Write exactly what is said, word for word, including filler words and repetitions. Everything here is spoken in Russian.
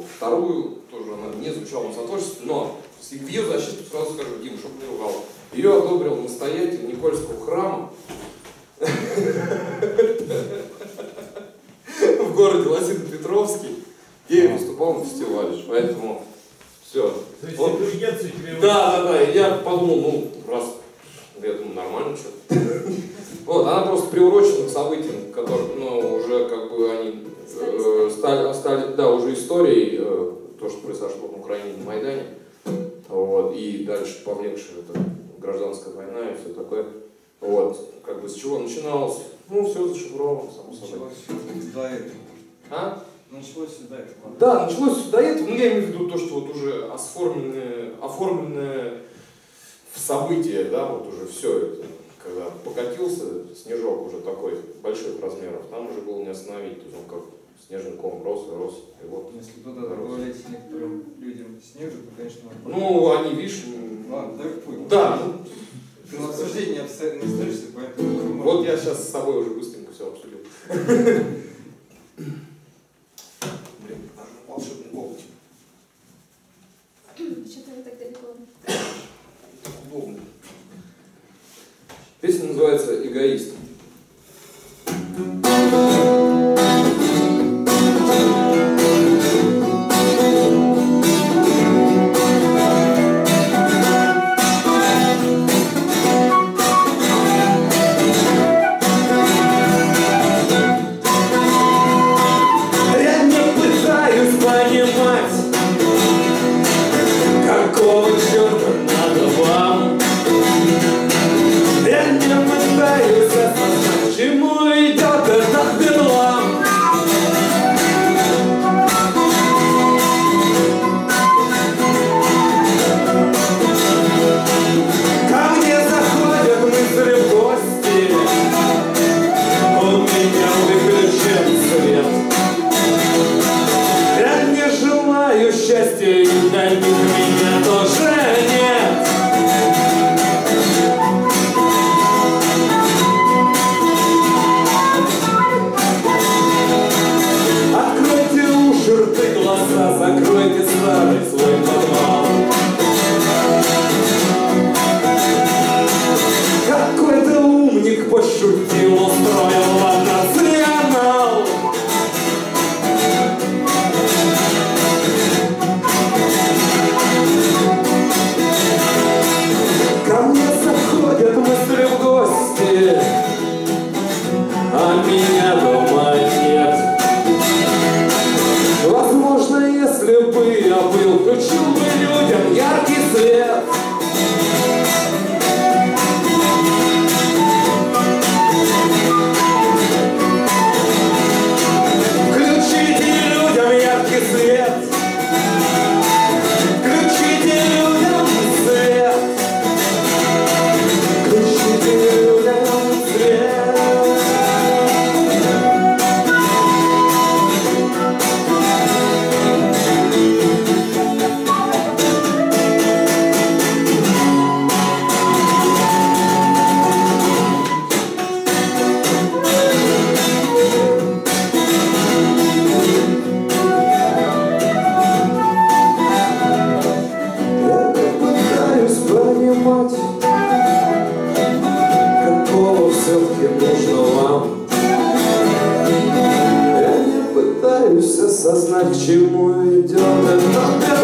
вторую, тоже она не звучала на сотрудничестве, но в ее защиту сразу скажу, Дим, чтобы не ругал. Ее одобрил настоятель Никольского храма в городе Лосино-Петровске, где я выступал на фестивале. Поэтому все. Да, да, да. Я подумал, ну, раз, я думаю, нормально что-то. Вот, она просто приурочена к событиям, которые, ну, уже как бы они э, стали, стали, да, уже историей, э, то, что произошло в Украине, на Майдане, вот, и дальше повлекшая это гражданская война и все такое. Вот, как бы с чего начиналось? Ну, все зашифровано, само собой. Началось до этого. А? Началось до этого. Да, началось до этого, но я имею в виду то, что вот уже оформленное, оформленное в событие, да, вот уже все это, когда покатился снежок уже такой больших размеров, там уже было не остановить, то есть он как снежный ком рос и рос, и вот. Если туда добавлять некоторым людям снега, то, конечно... Ну, они, видишь... Ладно, да, понял. Да, ну... Ты на обсуждение обстоятельно не остаешься, поэтому... Вот я сейчас с собой уже быстренько все обсудил. Блин, даже волшебный голубь. Что-то вы так далеко. Удобно. Песня называется «Эгоист». Осознать, к чему идет этот